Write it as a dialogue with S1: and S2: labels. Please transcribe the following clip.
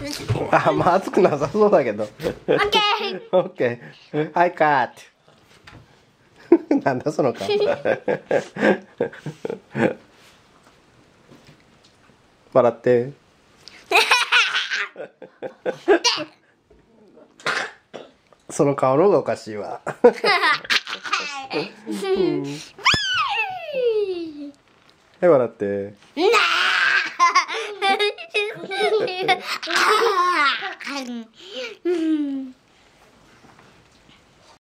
S1: あ、まあ熱くなさそうだけど。
S2: オッケー。
S1: オッケー。はい、カット。なんだその顔。笑って。その顔の方がおかしいわ。はい、笑って。
S2: うん。